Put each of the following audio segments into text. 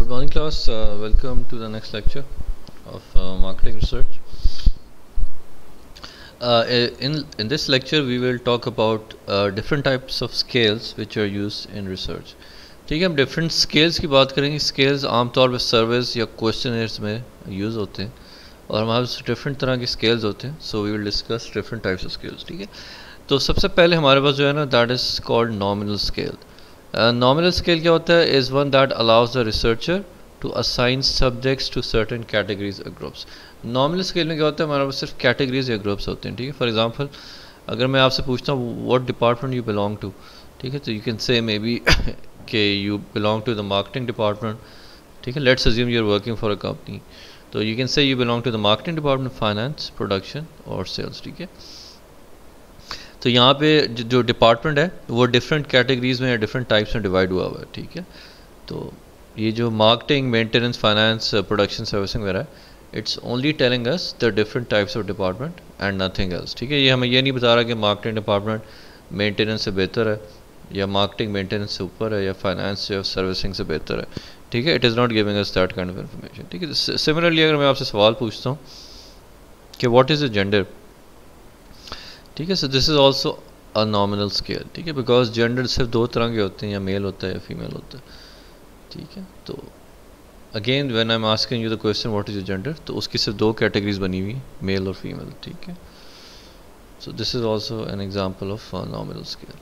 Good morning, class. Welcome to the next lecture of marketing research. In this lecture, we will talk about different types of scales which are used in research. ठीक है, हम different scales की बात करेंगे. Scales आमतौर पर सर्वेस या questionnaires में यूज़ होते हैं और हमारे पास different तरह के scales होते हैं. So we will discuss different types of scales. ठीक है, तो सबसे पहले हमारे पास जो है ना, that is called nominal scale. Nominal scale क्या होता है? Is one that allows the researcher to assign subjects to certain categories or groups. Nominal scale में क्या होता है? हमारे पास सिर्फ categories या groups होते हैं. ठीक है, फॉर एग्जांपल अगर मैं आपसे पूछता हूँ what department you belong to, ठीक है, तो you can say maybe कि you belong to the marketing department. ठीक है, let's assume you're working for a company, तो you can say you belong to the marketing department, finance, production और sales. ठीक है, तो यहाँ पे जो डिपार्टमेंट है वो डिफरेंट कैटेगरीज में या डिफरेंट टाइप्स में डिवाइड हुआ हुआ है. ठीक है, तो ये जो marketing, maintenance, finance, production, servicing वगैरह, it's only telling us the different types of department and nothing else. ठीक है, ये हमें ये नहीं बता रहा कि मार्केटिंग डिपार्टमेंट मेंटेनेंस से बेहतर है या मार्केटिंग मेंटेनेंस से ऊपर है या फाइनेंस या सर्विसिंग से बेहतर है. ठीक है, it is not giving us that kind of information. ठीक है, सिमिलरली अगर मैं आपसे सवाल पूछता हूँ कि व्हाट इज़ द जेंडर, ठीक है, so this is also a nominal scale. ठीक है, बिकॉज जेंडर सिर्फ दो तरह के होते हैं, या मेल होता है या फीमेल होता है. ठीक है, तो again when I am asking you the question what is your gender, तो उसकी सिर्फ दो कैटेगरीज बनी हुई, मेल और फीमेल. ठीक है, so this is also an example of nominal scale.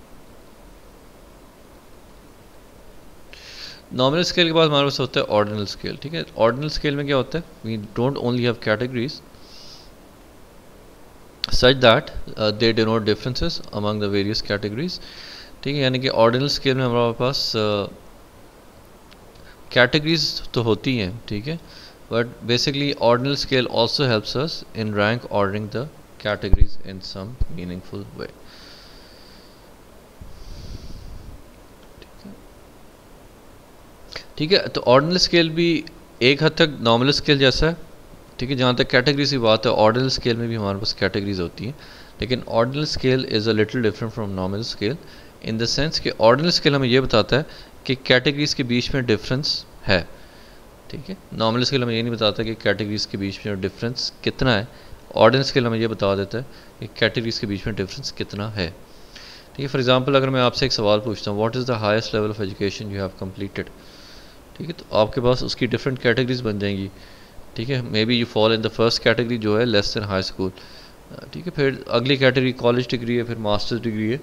Nominal scale के बाद हमारे पास होता है ऑर्डिनल स्केल. ठीक है, ऑर्डिनल स्केल में क्या होता है? We don't only have categories such that they denote differences among the various categories. ठीक है, यानी कि ऑर्डिनल स्केल में हमारे पास कैटेगरीज तो होती हैं. ठीक है, but basically ordinal scale also helps us in rank ordering the categories in some meaningful way. ठीक है, तो ऑर्डिनल स्केल भी एक हद तक नॉमिनल स्केल जैसा है. ठीक है, जहाँ तक कैटेगरीज की बात है, ऑर्डिनल स्केल में भी हमारे पास कैटेगरीज होती हैं, लेकिन ordinal scale is a little different from nominal scale in the sense कि ऑर्डिनल स्केल हमें ये बताता है कि कैटेगरीज के बीच में डिफरेंस है. ठीक है, नॉमिनल स्केल हमें ये नहीं बताता कि कैटेगरीज के बीच में डिफरेंस कितना है. ऑर्डिनल स्केल हमें ये बता देता है कि कैटेगरीज के बीच में डिफरेंस कितना है. ठीक है, फॉर एग्जाम्पल अगर मैं आपसे एक सवाल पूछता हूँ what is the highest level of education you have completed, ठीक है, तो आपके पास उसकी डिफरेंट कैटेगरीज बन जाएंगी. ठीक है, maybe you fall in the first category जो है लेस देन हाई स्कूल. ठीक है, फिर अगली कैटेगरी कॉलेज डिग्री है, फिर मास्टर्स डिग्री है,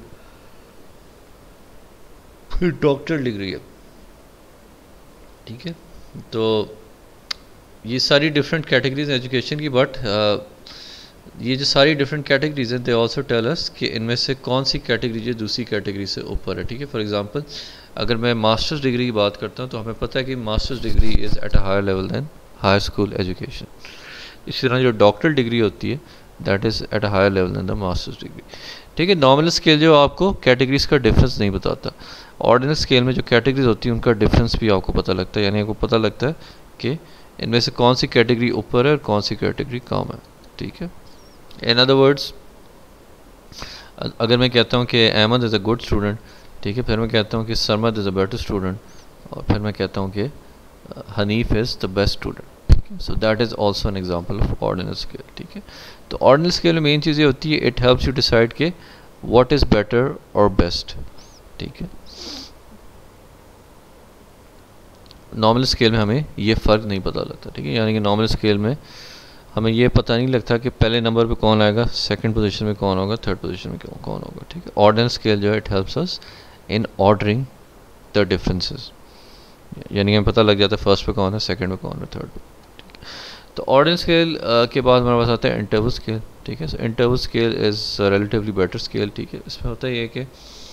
फिर डॉक्टर डिग्री है. ठीक है, तो ये सारी डिफरेंट कैटेगरीज हैं एजुकेशन की, बट ये जो सारी डिफरेंट कैटेगरीज हैं दे आल्सो टेल अस कि इनमें से कौन सी कैटेगरी जो दूसरी कैटेगरी से ऊपर है. ठीक है, फॉर एग्जांपल अगर मैं मास्टर्स डिग्री की बात करता हूँ तो हमें पता है कि masters degree is at a higher level than high school education. इसी तरह जो डॉक्टरल डिग्री होती है that is at a higher level than the masters degree. ठीक है, नॉमिनल स्केल जो आपको कैटेगरीज का डिफरेंस नहीं बताता. ऑर्डिनल स्केल में जो कैटेगरीज होती है उनका डिफरेंस भी आपको पता लगता है, यानी आपको पता लगता है कि इनमें से कौन सी कैटेगरी ऊपर है और कौन सी कैटेगरी कम है. ठीक है, इन अदर वर्ड्स अगर मैं कहता हूँ कि Ahmad is a good student, ठीक है, फिर मैं कहता हूँ कि Sarmad is a better student, और फिर मैं कहता हूँ कि Hanif is the best student. ठीक है, so that is also an example of ordinal scale. ठीक है, तो ऑर्डिनल स्केल में मेन चीज़ ये होती है इट हेल्प्स यू डिसाइड के व्हाट इज़ बेटर और बेस्ट. ठीक है, नॉमिनल स्केल में हमें ये फ़र्क नहीं पता लगता. ठीक है, यानी कि नॉमिनल स्केल में हमें ये पता नहीं लगता कि पहले नंबर पे कौन आएगा, सेकंड पोजीशन में कौन होगा, थर्ड पोजीशन में कौन होगा. ठीक है, ऑर्डिनल स्केल जो है it helps us in ordering the differences, यानी हमें पता लग जाता है फर्स्ट पे कौन है, सेकंड पे कौन है, थर्ड पे. तो ऑर्डिनल स्केल के बाद हमारे पास आता है इंटरवल स्केल. ठीक है, so interval scale is relatively better scale. ठीक है, इसमें होता है ये कि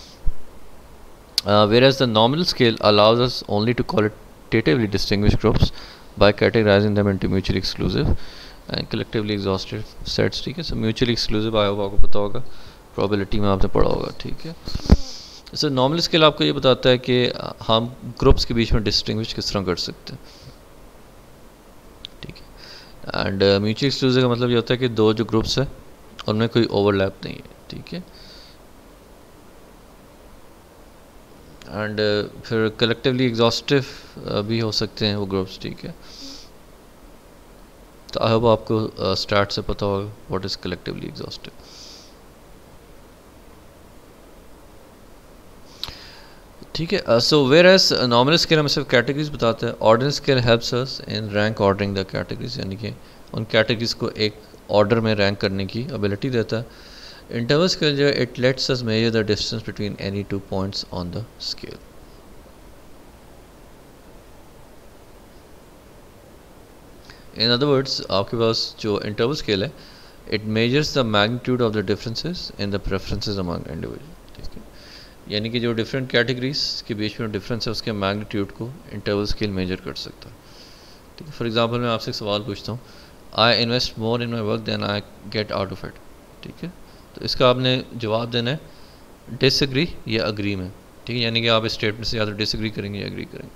whereas the nominal scale allows us only to qualitatively distinguish groups by categorizing them into mutually exclusive and collectively exhaustive sets. ठीक है, so mutually exclusive आया होगा, आपको पता होगा, probability में आपने पढ़ा होगा. ठीक है, सो नॉमिनल स्केल आपको ये बताता है कि हम ग्रुप्स के बीच में डिस्टिंग्विश किस तरह कर सकते हैं. ठीक है, एंड म्यूचुअली एक्सक्लूसिव का मतलब ये होता है कि दो जो ग्रुप्स है उनमें कोई ओवरलैप नहीं है. ठीक है, एंड फिर कलेक्टिवली एग्जॉस्टिव भी हो सकते हैं वो ग्रुप्स, ठीक है। तो आई होप आपको स्टार्ट से पता होगा व्हाट इज़ कलेक्टिवली एग्जॉस्टिव। ठीक है। So whereas normal scale हमें सिर्फ कैटेगरीज बताते हैं, ordinal scale helps us in rank ordering the categories, यानी कि उन कैटेगरीज को एक ऑर्डर में रैंक करने की एबिलिटी देता है। इंटरवल स्केल जो है it lets us measure the distance between any two points on the scale. In other words आपके पास जो इंटरवल स्केल है it measures the magnitude of the differences in the preferences among individual, ठीक है। यानी कि जो डिफरेंट कैटेगरीज के बीच में डिफरेंस है उसके मैग्नीट्यूड को इंटरवल स्केल मेजर कर सकता है, ठीक है। फॉर एग्जांपल मैं आपसे एक सवाल पूछता हूँ, I invest more in my work than I get out of it, ठीक है। तो इसका आपने जवाब देना है डिसएग्री या अग्री में, ठीक है। यानी कि आप इस स्टेटमेंट से या तो डिसएग्री करेंगे या एग्री करेंगे।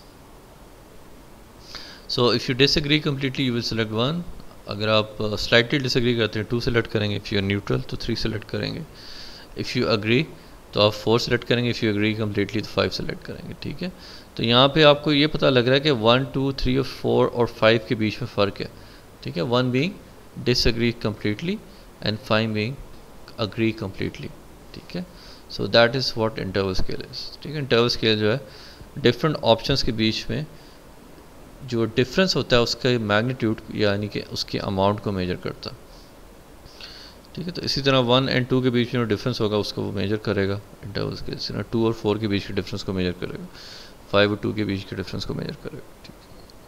So if you disagree completely you will select 1, अगर आप स्लाइटली डिसएग्री करते हैं 2 सेलेक्ट करेंगे, इफ़ यू आर न्यूट्रल तो 3 सेलेक्ट करेंगे, इफ़ यू अग्री तो आप 4 सेलेक्ट करेंगे, इफ़ यू एग्री कम्प्लीटली तो 5 सेलेक्ट करेंगे, ठीक है। तो यहाँ पे आपको ये पता लग रहा है कि 1, 2, 3 और 4 और 5 के बीच में फ़र्क है, ठीक है। 1 being disagree completely and 5 being agree completely, ठीक है। So that is what interval scale is, ठीक है। इंटरवल स्केल जो है डिफरेंट ऑप्शंस के बीच में जो डिफरेंस होता है उसका मैग्नीट्यूड यानी कि उसके अमाउंट को मेजर करता है, ठीक है। तो इसी तरह 1 और 2 के बीच में जो डिफरेंस होगा उसको वो मेजर करेगा इंटरवल स्केल। इसी तरह 2 और 4 के बीच के डिफरेंस को मेजर करेगा, 5 और 2 के बीच के डिफरेंस को मेजर करेगा, ठीक है।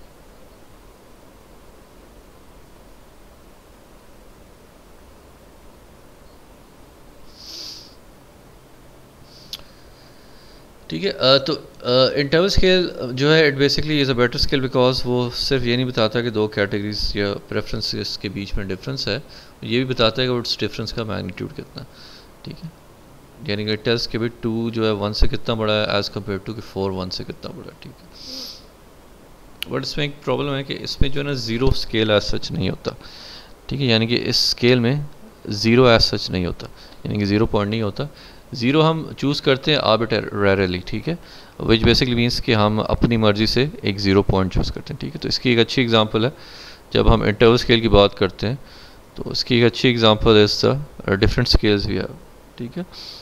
ठीक है। तो इंटरवल स्केल जो है it basically is a better scale because वो सिर्फ ये नहीं बताता कि दो कैटेगरीज या प्रेफरेंसेस के बीच में डिफरेंस है, ये भी बताता है कि उस डिफरेंस का मैग्नीट्यूड कितना, ठीक है। यानी कि टेल्स के भी 2 जो है 1 से कितना बड़ा है एज़ कम्पेयर टू कि 4 1 से कितना बड़ा है, ठीक है। बट इसमें एक प्रॉब्लम है कि इसमें जो है ना ज़ीरो स्केल एज सच नहीं होता, ठीक है। यानी कि इस स्केल में ज़ीरो एज सच नहीं होता, यानी कि 0 पॉइंट नहीं होता। ज़ीरो हम चूज़ करते हैं आर्बिट्रेरली, ठीक है, विच बेसिकली मीन्स कि हम अपनी मर्ज़ी से एक 0 पॉइंट चूज़ करते हैं, ठीक है। तो इसकी एक अच्छी एग्जांपल है जब हम इंटरवल स्केल की बात करते हैं, तो इसकी एक अच्छी example is the different scales we have, ठीक है।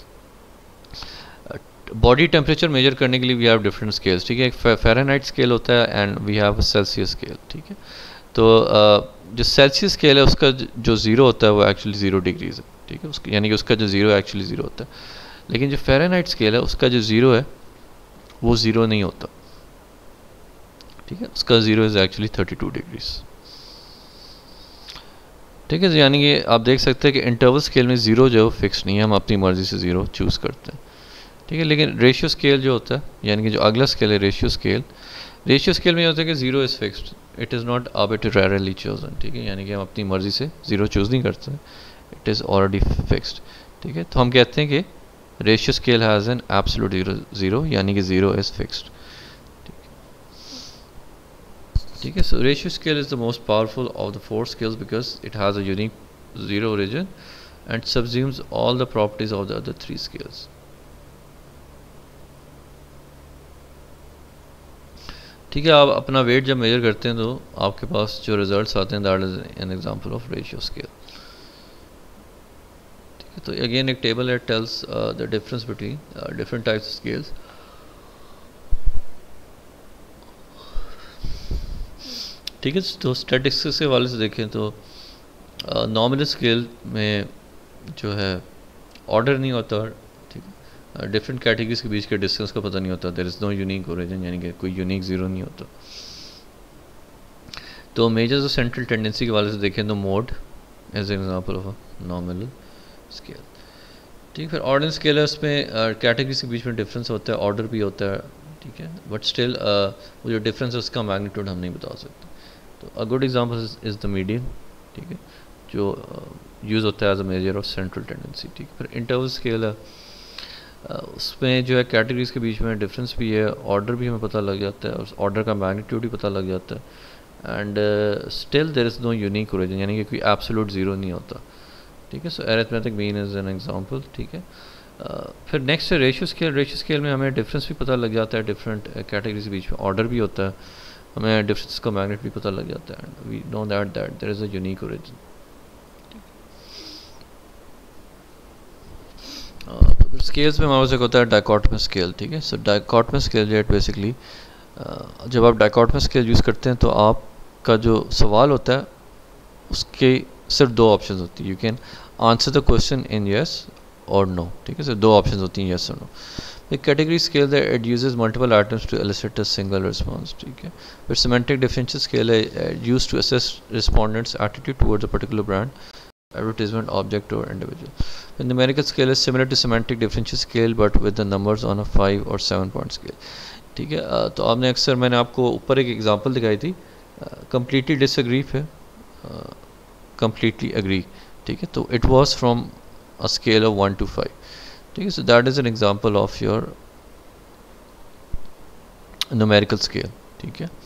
बॉडी टेम्परेचर मेजर करने के लिए वी हैव डिफरेंट स्केल्स, ठीक है। एक फ़ारेनहाइट स्केल होता है and we have Celsius scale, ठीक है। तो जो सेल्सियस स्केल है उसका जो 0 होता है वो एक्चुअली 0 डिग्रीज है, ठीक है। यानी कि उसका जो 0 है एक्चुअली 0 होता है। लेकिन जो फ़ारेनहाइट स्केल है उसका जो 0 है वो 0 नहीं होता, ठीक है। उसका 0 इज़ एक्चुअली 32 डिग्रीज, ठीक है। यानी कि आप देख सकते हैं कि इंटरवल स्केल में 0 जो है वो फिक्स नहीं है, हम अपनी मर्ज़ी से 0 चूज़ करते हैं, ठीक है। लेकिन रेशियो स्केल जो होता है, यानी कि जो अगला स्केल है रेशियो स्केल में ये होता है कि 0 is fixed, it is not arbitrarily chosen, ठीक है। यानी कि हम अपनी मर्ज़ी से 0 चूज़ नहीं करते, इट इज़ ऑलरेडी फिक्स्ड, ठीक है। तो हम कहते हैं कि ratio scale has an absolute 0, यानी कि 0 इज़ फिक्स्ड, ठीक है। So ratio scale is the most powerful of the 4 scales because it has a unique 0 origin and subsumes all the properties of the other 3 scales, ठीक है। आप अपना wait जब major करते हैं तो आपके पास जो रिजल्ट्स आते हैं that is an example of ratio scale, ठीक है। तो अगेन एक टेबल है tells the difference between different types of scales, ठीक है। तो स्टैटिस्टिक्स के हवाले से देखें तो नॉमिनल स्केल में जो है ऑर्डर नहीं होता, ठीक है। डिफरेंट कैटेगरीज के बीच के डिस्टेंस का पता नहीं होता, there is no unique origin, यानी कि कोई यूनिक 0 नहीं होता। तो मेजर्स ऑफ सेंट्रल टेंडेंसी के हवाले से देखें तो mode as an example of a nominal scale, ठीक है। फिर ऑर्डिनल स्केल है, उसमें कैटेगरीज के बीच में डिफरेंस होता है, ऑर्डर भी होता है, ठीक है। बट स्टिल वो जो डिफरेंस है उसका मैग्नीट्यूड हम नहीं बता सकते। तो a good example is the median, ठीक है, जो यूज़ होता है as a measure of central tendency, ठीक है। फिर इंटरवल स्केल है, उसमें जो है कैटेगरीज के बीच में डिफरेंस भी है, ऑर्डर भी हमें पता लग जाता है, और ऑर्डर का मैग्नीट्यूड भी पता लग जाता है, and still there is no unique origin, यानी कि कोई एब्सोल्यूट 0 नहीं होता, ठीक है। So arithmetic mean is an example, ठीक है। फिर नेक्स्ट है रेशियो स्केल। रेशियो स्केल में हमें डिफरेंस भी पता लग जाता है डिफरेंट कैटेगरीज के बीच में, ऑर्डर भी होता है, हमें डिफरेंस का मैग्नेट भी पता लग जाता है, we know that there is a unique origin. तो फिर स्केल्स में हमारे पास एक होता है डाइकोटोमस स्केल, ठीक है। सो डाइकोटोमस स्केल जो है बेसिकली जब आप डाइकोटोमस स्केल यूज़ करते हैं तो आपका जो सवाल होता है उसके सिर्फ दो ऑप्शन होती है, you can answer the question in yes और नो, ठीक है। सो दो ऑप्शन होती हैं, येस और no. The category scale that it uses multiple items to elicit a single response, ठीक है। फिर semantic differential scale है used to assess respondents' attitude towards a particular brand, advertisement, object or individual. The numerical scale is similar to semantic differential scale but with the numbers on a 5 or 7 point scale, ठीक है। तो आपने अक्सर, मैंने आपको ऊपर एक example दिखाई थी, completely disagree फिर completely agree, ठीक है। तो it was from a scale of 1 to 5, ठीक है। So that is an example of your numerical scale, ठीक है।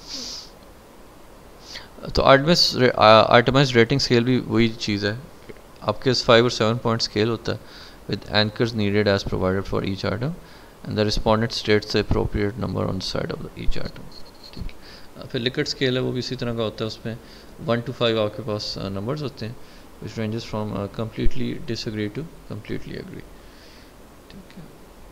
तो आइटमाइज्ड रेटिंग स्केल भी वही चीज़ है, आपके पास 5 और 7 पॉइंट स्केल होता है with anchors needed as provided for each item and the respondent states the appropriate number on the side of each item, ठीक है। फिर लिकर्ट स्केल है, वो भी इसी तरह का होता है, उसमें 1 to 5 आपके पास नंबर्स होते हैं which ranges from completely disagree to completely agree, ठीक है।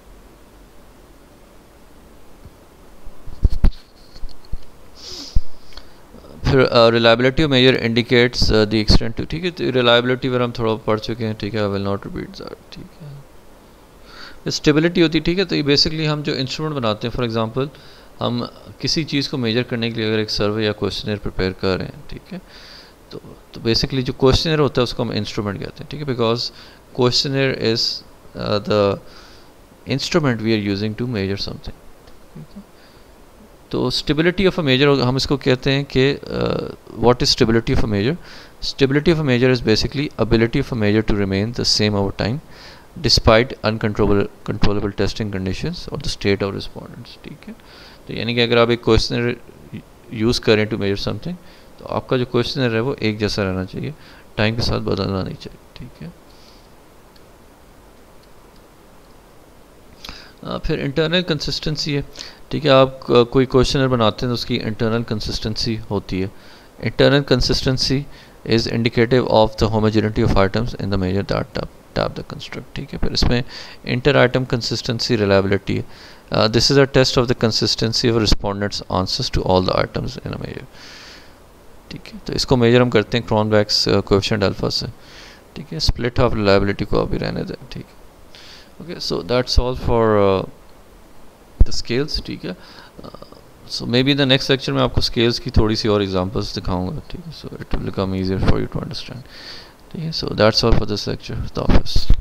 फिर reliability of measure indicates the extent to, ठीक है। तो रिलायबिलिटी पर हम थोड़ा पढ़ चुके हैं, ठीक है, I will not repeat that, ठीक है। स्टेबिलिटी होती है, ठीक है। तो ये बेसिकली हम जो इंस्ट्रूमेंट बनाते हैं, फॉर एग्जांपल हम किसी चीज़ को मेजर करने के लिए अगर एक सर्वे या क्वेश्चनर प्रिपेयर कर रहे हैं, ठीक है, तो बेसिकली जो क्वेश्चनर होता है उसको हम इंस्ट्रूमेंट कहते हैं, ठीक है, because questionnaire is the instrument we are using to measure something. तो स्टेबिलिटी ऑफ अ मेजर हम इसको कहते हैं कि what is stability of a measure. Stability of a measure is basically ability of a measure to remain the same over time despite uncontrollable testing conditions और the state of respondents, ठीक है। तो यानी कि अगर आप एक क्वेश्चनर यूज़ करें टू मेजर समथिंग, तो आपका जो क्वेश्चनर है वो एक जैसा रहना चाहिए, टाइम के साथ बदलना नहीं चाहिए, ठीक है। फिर इंटरनल कंसिस्टेंसी है, ठीक है। आप कोई क्वेश्चनर बनाते हैं तो उसकी इंटरनल कंसिस्टेंसी होती है। Internal consistency is indicative of the homogeneity of items in the measure that tap the construct, ठीक है। फिर इसमें इंटर आइटम कंसिस्टेंसी रिलायबिलिटी है, this is a test of the consistency of respondents answers to all the items in a measure, ठीक है। तो इसको major हम करते हैं क्रॉनबैक्स कोएफिशिएंट अल्फा से, ठीक है। स्प्लिट ऑफ रिलायबिलिटी को अभी रहने दें, ठीक है। Okay, so that's all for the scales, ठीक है। So maybe the next lecture में आपको scales की थोड़ी सी और examples दिखाऊंगा, ठीक है। So it will become easier for you to understand, ठीक है। So that's all for this lecture. The office.